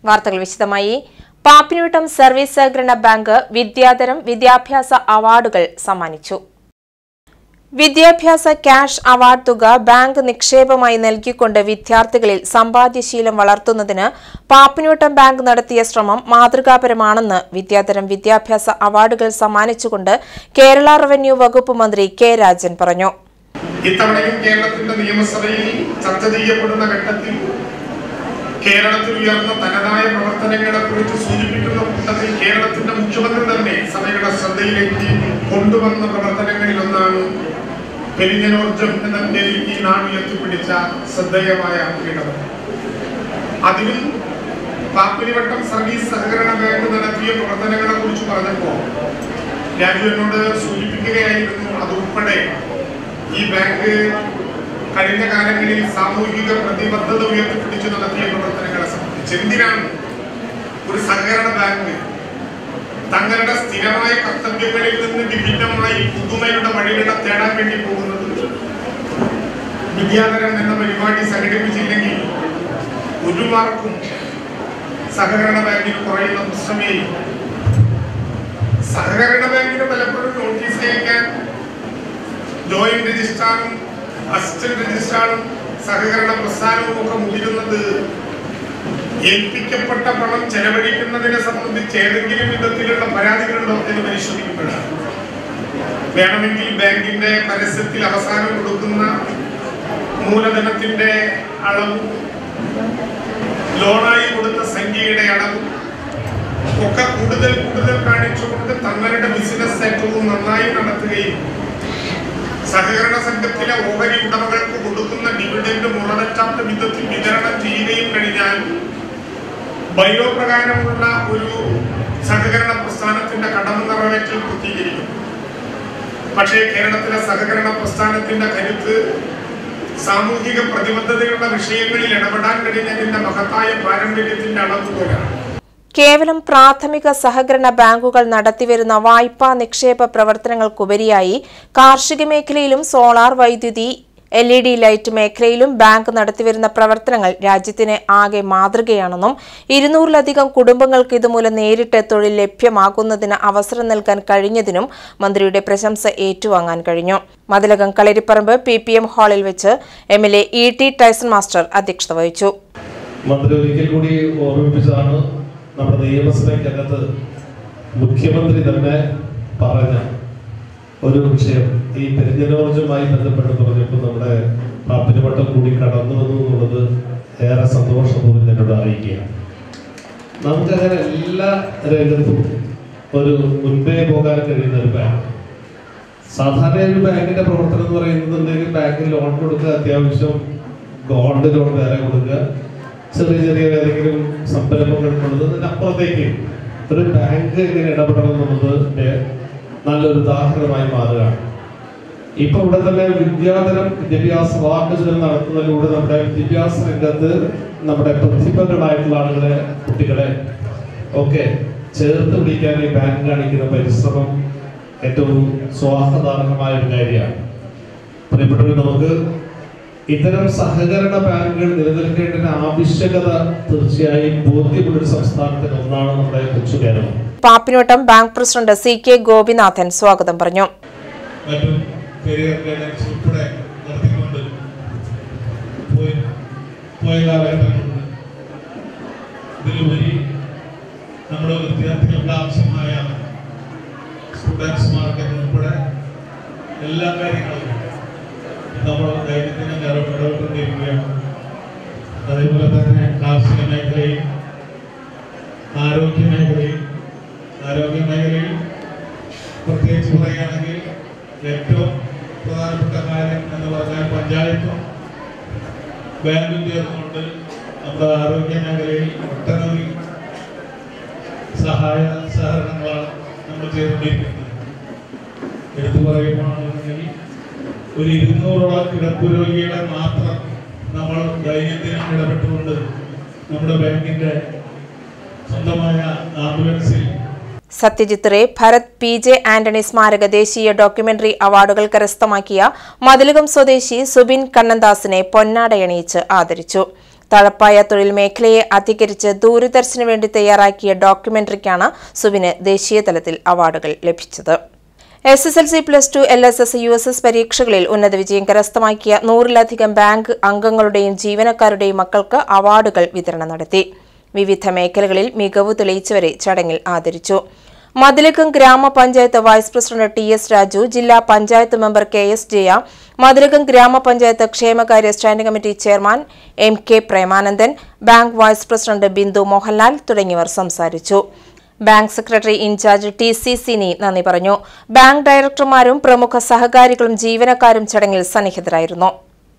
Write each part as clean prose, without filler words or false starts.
വാർത്തകൾ വിശദമായി. പാപ്പിനിവട്ടം സർവീസ് സഹകരണ ബാങ്ക് വിദ്യാധരം വിദ്യാഭ്യാസ അവാർഡുകൾ സമ്മാനിച്ചു. വിദ്യാഭ്യാസ ക്യാഷ് അവാർഡ് തുക ബാങ്ക് നിക്ഷേപമായി നൽകിക്കൊണ്ട് വിദ്യാർത്ഥികളിൽ സമ്പാദ്യശീലം വളർത്തുന്നതിന് പാപ്പിനിവട്ടം ബാങ്ക് നടത്തിയ ശ്രമം മാതൃകാപരമാണെന്ന് വിദ്യാധരം വിദ്യാഭ്യാസ അവാർഡുകൾ സമ്മാനിച്ചുകൊണ്ട് കേരള റവന്യൂ വകുപ്പ് മന്ത്രി കെ രാജൻ പറഞ്ഞു. ഇത്തവണയും കേരളത്തിന്റെ നിയമസഭയിൽ ചർച്ച ചെയ്യപ്പെടുന്ന ഘട്ടത്തിൽ കേരളത്തിൽ ഉയർന്ന തനതായ പ്രവർത്തനങ്ങളെക്കുറിച്ച് സൂചിപ്പിക്കുന്ന കൂട്ടത്തിൽ കേരളത്തിന്റെ മുഖ്യമന്ത്രി തന്നെ സഭയുടെ ശ്രദ്ധയിലേക്ക് കൊണ്ടുവന്ന പ്രവർത്തനങ്ങളിലൊന്നാണ് പെരിഞ്ഞനോർജം എന്ന പേരിൽ ഈ നാട് ഉയർത്തിപ്പിടിച്ച ശ്രദ്ധേയമായ ഇടപെടൽ. അതിലും പാപ്പിനിവട്ടം സർവീസ് സഹകരണ ബാങ്ക് നടത്തിയ പ്രവർത്തനങ്ങളെ കുറിച്ച് പറഞ്ഞപ്പോൾ രാജു എന്നോട് സൂചിപ്പിക്കുകയായിരുന്നു, അതുൾപ്പെടെ ഈ ബാങ്ക് കഴിഞ്ഞ കാലങ്ങളിൽ സാമൂഹിക പ്രതിബദ്ധത ഉയർത്തിപ്പിടിച്ച് നടത്തിയ പ്രവർത്തനങ്ങളെ സംബന്ധിച്ച് എന്തിനാണ് ഒരു സഹകരണ ബാങ്ക് തങ്ങളുടെ സ്ഥിരമായ കർത്തവ്യങ്ങളിൽ നിന്ന് വിഭിന്നമായി പുതുമയുടെ വഴികളെ തേടാൻ വേണ്ടി പോകുന്നത്? വിദ്യാധരം എന്ന പരിപാടി സംഘടിപ്പിച്ചില്ലെങ്കിൽ ഒരു മാർക്കും സഹകരണ ബാങ്കിൽ കുറയുന്ന പ്രശ്നമേ. സഹകരണ ബാങ്കിന് പലപ്പോഴും നോട്ടീസ് അയക്കാൻ ജോയിന്റ് രജിസ്ട്രാറും അസിസ്റ്റന്റ് രജിസ്ട്രാറും സഹകരണ പ്രസ്ഥാനവും ഒക്കെ മുതിരുന്നത് ഏൽപ്പിക്കപ്പെട്ട പണം ചെലവഴിക്കുന്നതിനെ സംബന്ധിച്ച് ഏതെങ്കിലും വിധത്തിലുള്ള പരാതികളുണ്ടോ എന്ന് പരിശോധിക്കപ്പെടാം. വേണമെങ്കിൽ ബാങ്കിന്റെ പരസ്യത്തിൽ അവസാനം കൊടുക്കുന്ന മൂലധനത്തിന്റെ അളവും ലോണായി കൊടുത്ത സംഖ്യയുടെ അളവും ഒക്കെ കൂടുതൽ കാണിച്ചുകൊണ്ട് തങ്ങളുടെ ബിസിനസ് ഏറ്റവും നന്നായി നടത്തുകയും സഹകരണ സംഘത്തിലെ ഓഹരി ഉടമകൾക്ക് കൊടുക്കുന്ന ഡിവിഡന്റ് മുറതെറ്റാത്ത വിധത്തിൽ വിതരണം ചെയ്യുകയും കഴിഞ്ഞാൽ ബയോ പ്രകാരമുള്ള ഒരു സഹകരണ പ്രസ്ഥാനത്തിന്റെ കടമ നിറവേറ്റൽ പൂർത്തീകരിക്കും. പക്ഷേ കേരളത്തിലെ സഹകരണ പ്രസ്ഥാനത്തിന്റെ കരുത്ത് സാമൂഹിക പ്രതിബദ്ധതയുള്ള വിഷയങ്ങളിൽ ഇടപെടാൻ കഴിഞ്ഞതിന്റെ മഹത്തായ പാരമ്പര്യത്തിന്റെ അളവ് പോലാണ്. കേവലം പ്രാഥമിക സഹകരണ ബാങ്കുകൾ നടത്തിവരുന്ന വായ്പാ നിക്ഷേപ പ്രവർത്തനങ്ങൾക്കുപരിയായി കാർഷിക മേഖലയിലും സോളാർ വൈദ്യുതി LED ലൈറ്റ് മേഖലയിലും ബാങ്ക് നടത്തിവരുന്ന പ്രവർത്തനങ്ങൾ രാജ്യത്തിന് ആകെ മാതൃകയാണെന്നും 200-ലധികം കുടുംബങ്ങൾക്ക് ഇതുമൂലം നേരിട്ട് തൊഴിൽ ലഭ്യമാകുന്നതിന് അവസരം നൽകാൻ കഴിഞ്ഞതിനും മന്ത്രിയുടെ പ്രശംസ ഏറ്റുവാങ്ങാൻ കഴിഞ്ഞു. മതിലകം കളരിപ്പറമ്പ് PPM ഹാളിൽ വെച്ച് MLA E.T. ടൈസൺ മാസ്റ്റർ അധ്യക്ഷത വഹിച്ചു. നമ്മുടെ നിയമസഭയ്ക്കകത്ത് മുഖ്യമന്ത്രി തന്നെ പറഞ്ഞ ഒരു വിഷയം ഈ പെരിഞ്ഞനോർജുമായി ബന്ധപ്പെട്ട് പറഞ്ഞപ്പോൾ നമ്മുടെ പാപ്പിനിവട്ടം കൂടി കടന്നു വന്നു എന്നുള്ളത് ഏറെ സന്തോഷപൂർവ്വം എന്നോട് അറിയിക്കുകയാണ്. നമുക്കങ്ങനെ എല്ലാ രംഗത്തും ഒരു മുൻപേ പോകാൻ കഴിയുന്ന ഒരു ബാങ്ക്. സാധാരണ ഒരു ബാങ്കിന്റെ പ്രവർത്തനം എന്ന് പറയുന്നുണ്ടെങ്കിൽ ബാങ്കിൽ ലോൺ കൊടുക്കുക, അത്യാവശ്യം ഗോൾഡ് ലോൺ വേറെ കൊടുക്കുക, ചെറിയ ഏതെങ്കിലും സംരംഭങ്ങൾക്കുള്ളത്. അതിനപ്പുറത്തേക്ക് ഒരു ബാങ്ക് എങ്ങനെ ഇടപെടണം എന്നുള്ളത് നല്ലൊരു ഉദാഹരണമായി മാറുകയാണ്. ഇപ്പൊ ഇവിടെ തന്നെ വിദ്യാധരം വിദ്യാഭ്യാസ അവാർഡുകൾ നടത്തുന്നതിലൂടെ നമ്മുടെ വിദ്യാഭ്യാസ രംഗത്ത് നമ്മുടെ പ്രതിഭകളായിട്ടുള്ള ആളുകളെ, കുട്ടികളെ ഒക്കെ ചേർത്ത് പിടിക്കാൻ ഈ ബാങ്ക് കാണിക്കുന്ന പരിശ്രമം ഏറ്റവും സ്വാഗതാർഹമായ ഒരു കാര്യമാണ്. പ്രിയപ്പെട്ടവർ, നമുക്ക് ഇത്തരം സഹകരണ ബാങ്കുകൾ നിലനിൽക്കേണ്ട ആവശ്യകത തീർച്ചയായും ബോധ്യമുള്ളൊരു സംസ്ഥാനത്തിന് ഒന്നാണ് നമ്മുടെ കൊച്ചു Keralam. Pappinivattam bank president CK Gopinathan സ്വാഗതം പറഞ്ഞു. നമ്മുടെ വിദ്യാർത്ഥികൾക്ക് ആവശ്യമായ സ്റ്റുഡൻസ് മാർക്കറ്റ് ഉൾപ്പെടെ എല്ലാ കാര്യങ്ങളും നമ്മൾ ദൈനംദിനം ഇടപെട്ടുകൊണ്ടിരിക്കുകയാണ്. അതേപോലെ തന്നെ കാർഷിക മേഖലയിൽ, ആരോഗ്യ മേഖലയിൽ പ്രത്യേകിച്ച് പറയുകയാണെങ്കിൽ ഏറ്റവും പ്രധാനപ്പെട്ട കാര്യം എന്ന് പറഞ്ഞാൽ പഞ്ചായത്തും ബാങ്കും ചേർന്നുകൊണ്ട് നമ്മുടെ ആരോഗ്യ മേഖലയിൽ ഒട്ടനവധി സഹായ സഹകരണങ്ങളാണ് നമ്മൾ ചെയ്തുകൊണ്ടിരിക്കുന്നത്. എടുത്തു പറയുകയാണെങ്കിൽ ഒരു 200ഓളം കിടപ്പ് രോഗികളെ മാത്രം നമ്മൾ ദൈനംദിനം ഇടപെട്ടുകൊണ്ട് നമ്മുടെ ബാങ്കിന്റെ സ്വന്തമായ ആംബുലൻസിൽ സത്യജിത് റേ, ഭരത് PJ ആന്റണി സ്മാരക ദേശീയ ഡോക്യുമെന്ററി അവാർഡുകൾ കരസ്ഥമാക്കിയ മതിലകം സ്വദേശി സുബിൻ കണ്ണന്ദാസിനെ പൊന്നാടയണിയിച്ച് ആദരിച്ചു. തഴപ്പായ തൊഴിൽ മേഖലയെ അധികരിച്ച് ദൂരദർശന് വേണ്ടി തയ്യാറാക്കിയ ഡോക്യുമെന്ററിക്കാണ് സുബിന് ദേശീയ തലത്തിൽ അവാർഡുകൾ ലഭിച്ചത്. SSLC +2 LSS USS പരീക്ഷകളിൽ ഉന്നത വിജയം കരസ്ഥമാക്കിയ 100-ലധികം ബാങ്ക് അംഗങ്ങളുടെയും ജീവനക്കാരുടെയും മക്കൾക്ക് അവാർഡുകൾ വിതരണം നടത്തി. വിവിധ മേഖലകളിൽ മികവ് തെളിയിച്ചവരെ ചടങ്ങിൽ ആദരിച്ചു. മതിലകം ഗ്രാമപഞ്ചായത്ത് വൈസ് പ്രസിഡന്റ് TS രാജു, ജില്ലാ പഞ്ചായത്ത് മെമ്പർ KS ജയ, മതിലകം ഗ്രാമപഞ്ചായത്ത് ക്ഷേമകാര്യ standing committee chairman MK Premanandan, bank vice president Bindu Mohanlal തുടങ്ങിയവർ സംസാരിച്ചു. Bank secretary in charge TC Sini നന്ദി പറഞ്ഞു. ബാങ്ക് ഡയറക്ടർമാരും പ്രമുഖ സഹകാരികളും ജീവനക്കാരും ചടങ്ങിൽ സന്നിഹിതരായിരുന്നു.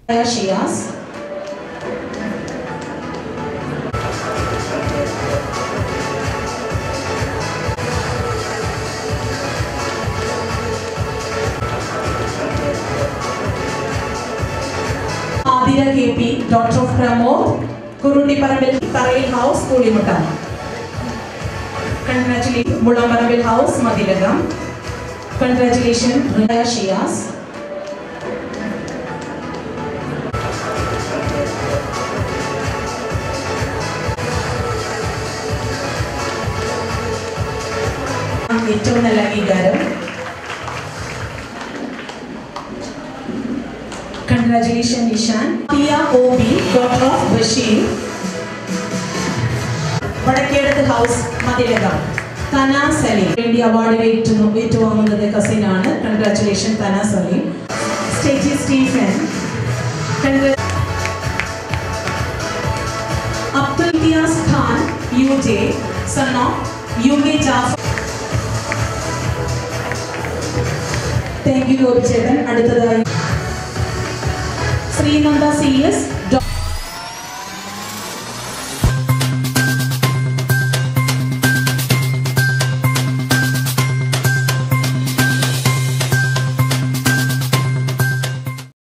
KP, Doctor of Pramod, Kurundiparambel Tarail House, Kulimutam. Congratulations, Mulamparambel House, Madilagam. Congratulations, Rinaya Shias. ഏറ്റവും നല്ല അംഗീകാരം. Congratulations, Nishan. Tia OB, Daughter of Bashir. Vadakkedath House, Madilagam. Tana Salim. India Award ഏറ്റുവാങ്ങുന്നത് കസിനാണ്. Congratulations, Tana Salim. Stacey Stephen. Abdul Tias Khan, UJ, son of UJ Jafar. Thank you, Chetan. അടുത്തതായി Srinanda CS